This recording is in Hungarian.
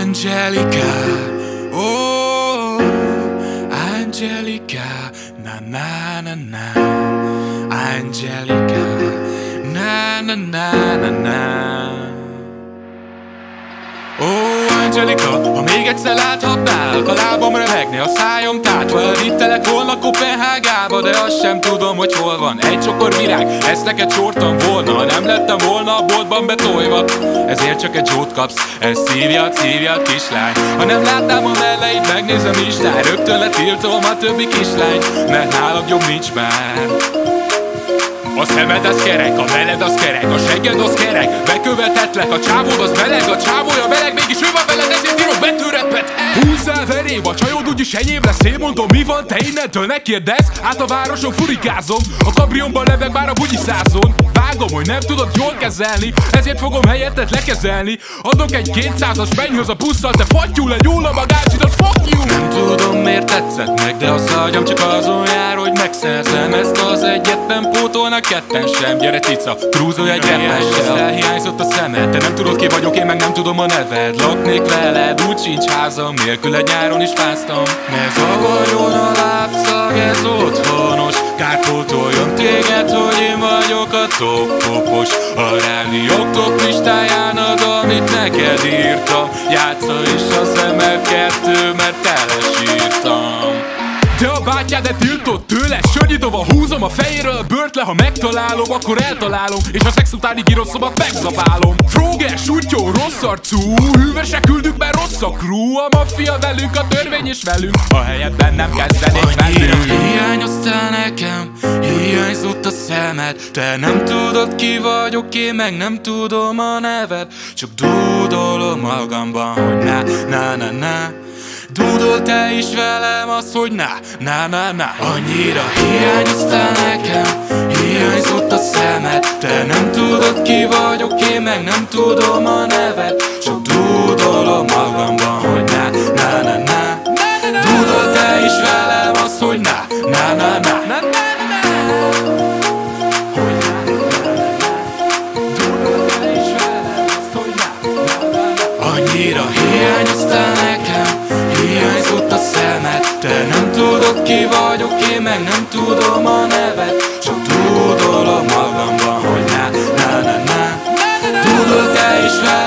Angelica, oh, Angelica, na na na na, Angelica, na na na na na. Ó, Angelica, ha még egyszer láthatnálak, a lábam remegni, a szájom tátva, elvittelek volna Kopenhágába, de azt sem tudom, hogy hol van egy csokor virág, ezt neked csortam volna, ha nem lettem volna a boltban betolva. Ezért csak egy jót kapsz, ez szívja a kislány. Ha nem látnám a melleid, megnézem Istály, rögtön letiltom a többi kislányt, mert nálad jobb nincs már. A szemed az kerek, a veled az kerek, a segged az kerek, bekövetetlek, a csávód az meleg, a csávója meleg, mégis ő van veled, ezért írok betűrepet. Húzzál veréb, a csajod úgyis enyém lesz, én mondom, mi van, te innentől ne kérdezz, át a városon furikázom, a kabriomban leveg már a bugyiszázon. Vágom, hogy nem tudod jól kezelni, ezért fogom helyettet lekezelni. Adok egy 200-as, menj haza busszal, te fattyúl egy ula magácsidat, fuck you! Nem tudom miért tetszett meg, de a szagyam csak azon jár, hogy megszerzem ezt az egyet, nem pótolnak ketten sem. Gyere cica, krúzolj egy reppessel. Elhiányzott a szemed, te nem tudod ki vagyok, én meg nem tudom a neved. Laknék veled, úgy sincs házam, nélkül egy nyáron is fáztam. Ne zavarjon a lábszag, ez otthonos, kárpótoljon téged, hogy én vagyok a top-popos. A rádiók top listáján ad, amit neked írtam. Játsza is a szemed kettő, mert telesírtam. De a bátyád tiltott tőle, sörnyitova húzom a fejéről a bört le, ha megtalálom, akkor eltalálom, és a szex utáni girosszomat megzabálom. Froger, sutyó, rossz arcú, hűvösre küldünk, mert rossz a crew. A maffia velünk, a törvény is velünk, a helyetben nem kezdenék velünk. Hiányoztál nekem, hiányzott a szemed, te nem tudod ki vagyok, én meg nem tudom a neved. Csak dúdolom magamban, hogy na. Dúdol te is velem az, hogy na. Annyira hiányoztál nekem, hiányzott a szemed, te nem tudod ki vagyok, én meg nem tudom a neved. Csak dúdolom magamban, hogy na. Dúdol te is velem az, hogy na. Annyira hiányoztál nekem, hiányzott a szemed, te nem tudod ki vagyok, én meg nem tudom a neved. Csak dúdolom magamban, hogy na. Dúdol te is velem.